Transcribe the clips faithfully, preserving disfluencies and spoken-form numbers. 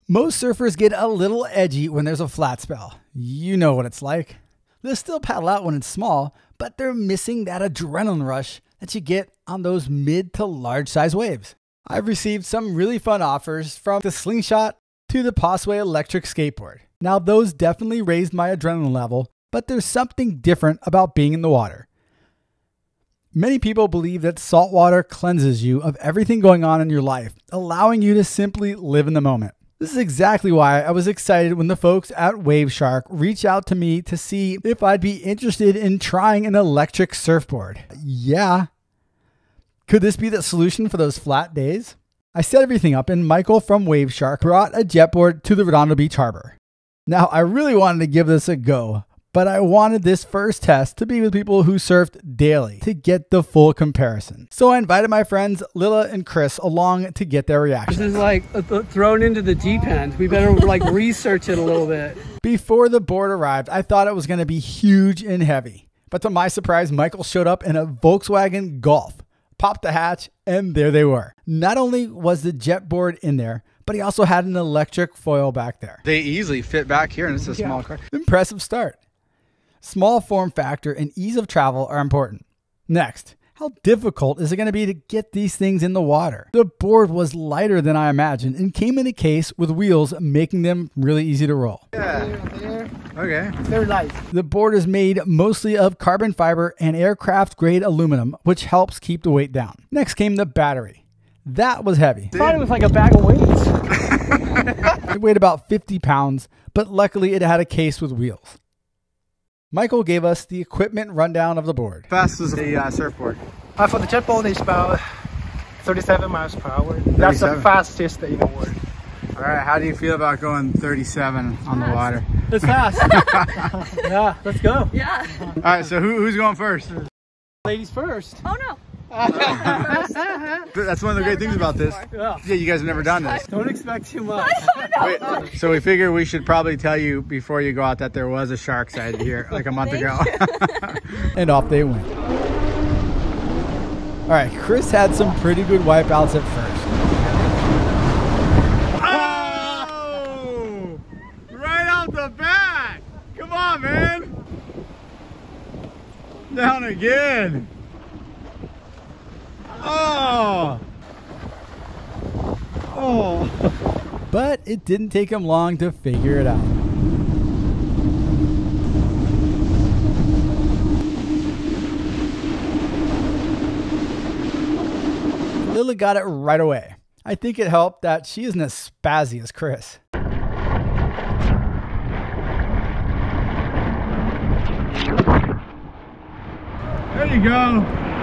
Most surfers get a little edgy when there's a flat spell. You know what it's like. They'll still paddle out when it's small, but they're missing that adrenaline rush that you get on those mid to large size waves. I've received some really fun offers from the Slingshot to the Posway electric skateboard. Now those definitely raised my adrenaline level, but there's something different about being in the water. Many people believe that salt water cleanses you of everything going on in your life, allowing you to simply live in the moment. This is exactly why I was excited when the folks at WaveShark reached out to me to see if I'd be interested in trying an electric surfboard. Yeah. Could this be the solution for those flat days? I set everything up and Michael from WaveShark brought a Jetboard to the Redondo Beach Harbor. Now, I really wanted to give this a go, but I wanted this first test to be with people who surfed daily to get the full comparison. So I invited my friends Lila and Chris along to get their reaction. This is like thrown into the deep end. We better like research it a little bit. Before the board arrived, I thought it was going to be huge and heavy. But to my surprise, Michael showed up in a Volkswagen Golf, popped the hatch, and there they were. Not only was the Jetboard in there, but he also had an electric foil back there. They easily fit back here, and it's a Yeah. small car. Impressive start. Small form factor and ease of travel are important. Next, how difficult is it going to be to get these things in the water? The board was lighter than I imagined and came in a case with wheels, making them really easy to roll. Yeah. Okay. Very light. The board is made mostly of carbon fiber and aircraft grade aluminum, which helps keep the weight down. Next came the battery. That was heavy. I thought it was like a bag of weights. It weighed about fifty pounds, but luckily it had a case with wheels. Michael gave us the equipment rundown of the board. Fast was the uh, surfboard. Uh, for the Jetboard, it's about thirty-seven miles per hour. That's the fastest in the world. All right, how do you feel about going thirty-seven on the water? It's fast. Yeah, let's go. Yeah. All right, so who, who's going first? Ladies first. Oh no. That's one of the great things about this. Yeah. Yeah, you guys have never done this. Don't expect too much. Wait, so we figure we should probably tell you before you go out that there was a shark sighted here like a month ago. And off they went. All right, Chris had some pretty good wipeouts at first. Oh! Right out the back! Come on, man! Down again! Oh! Oh! But it didn't take him long to figure it out. Lila got it right away. I think it helped that she isn't as spazzy as Chris. There you go!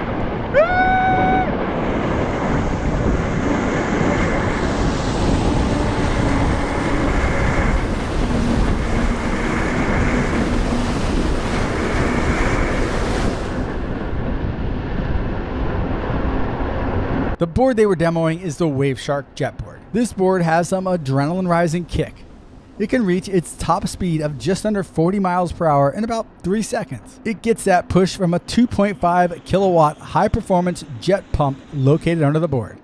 The board they were demoing is the WaveShark Jetboard. This board has some adrenaline rising kick. It can reach its top speed of just under forty miles per hour in about three seconds. It gets that push from a two point five kilowatt high performance jet pump located under the board.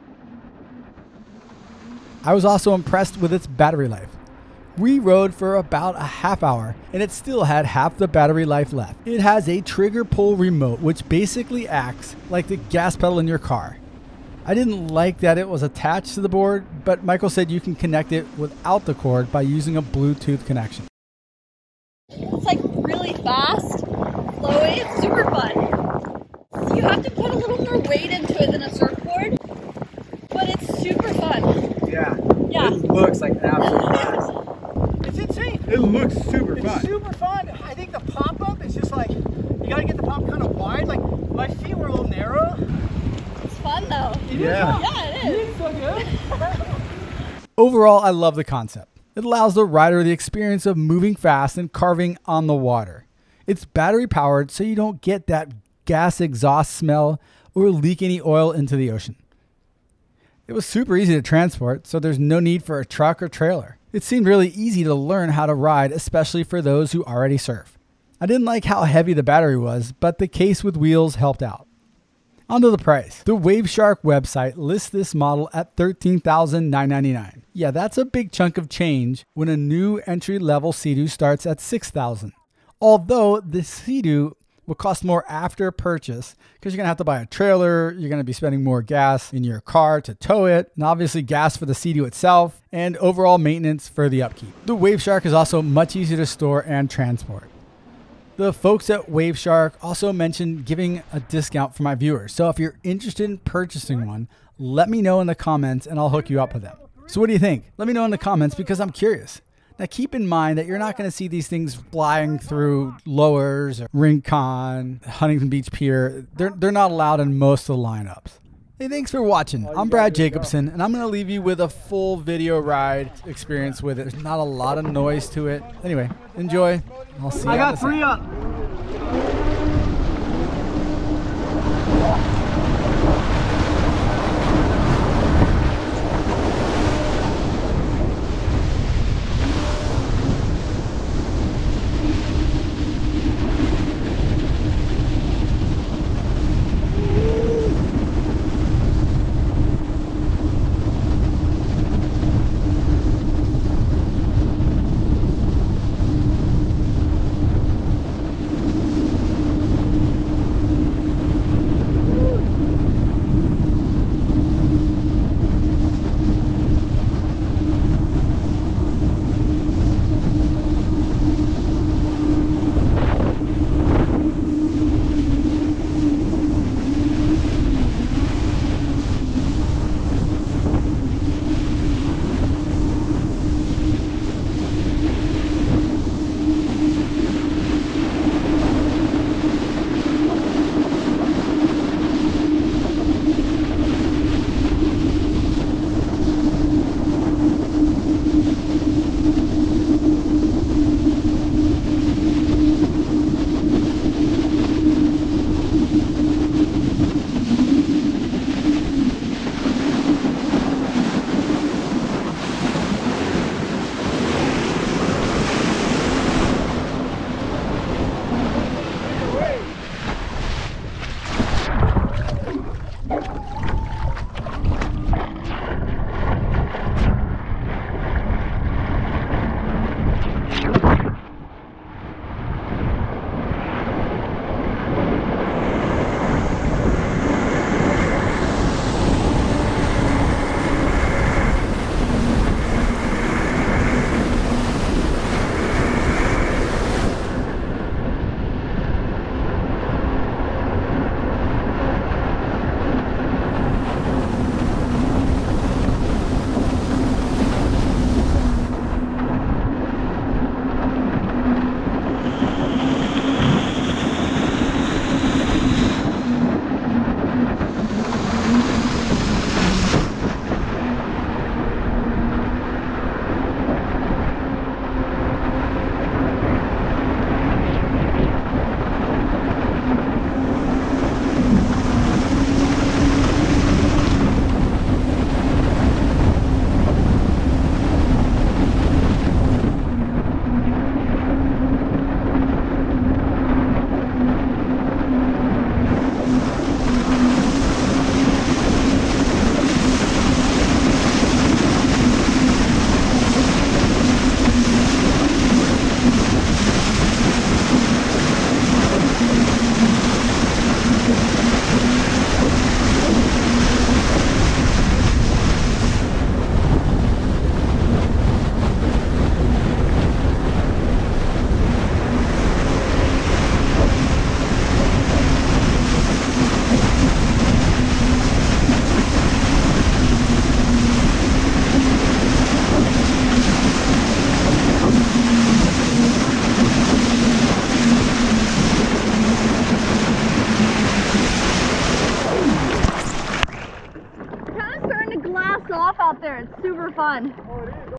I was also impressed with its battery life. We rode for about a half hour and it still had half the battery life left. It has a trigger pull remote which basically acts like the gas pedal in your car. I didn't like that it was attached to the board, but Michael said you can connect it without the cord by using a Bluetooth connection. It's like really fast, flowy, it's super fun. You have to put a little more weight into it than a surfboard, but it's super fun. Yeah. Yeah. It looks like an absolute blast. It's insane. It looks super It's fun. super fun. I think the pop-up is just like, you gotta get the pop kind of wide. Like, my feet were a little narrow. It's fun though. Yeah. Yeah, it is. It's so good. Overall, I love the concept. It allows the rider the experience of moving fast and carving on the water. It's battery powered so you don't get that gas exhaust smell or leak any oil into the ocean. It was super easy to transport, so there's no need for a truck or trailer. It seemed really easy to learn how to ride, especially for those who already surf. I didn't like how heavy the battery was, but the case with wheels helped out. On to the price. The WaveShark website lists this model at thirteen thousand nine hundred ninety-nine dollars. Yeah, that's a big chunk of change when a new entry-level Sea-Doo starts at six thousand dollars. Although the Sea-Doo will cost more after purchase because you're going to have to buy a trailer, you're going to be spending more gas in your car to tow it, and obviously gas for the Sea-Doo itself, and overall maintenance for the upkeep. The WaveShark is also much easier to store and transport. The folks at WaveShark also mentioned giving a discount for my viewers. So if you're interested in purchasing one, let me know in the comments and I'll hook you up with them. So what do you think? Let me know in the comments because I'm curious. Now keep in mind that you're not going to see these things flying through Lowers or Rincon, Huntington Beach Pier. They're, they're not allowed in most of the lineups. Hey, thanks for watching. I'm Brad Jacobson, and I'm going to leave you with a full video ride experience with it. There's not a lot of noise to it. Anyway, enjoy. I'll see you. I got three up. Off out there. It's super fun.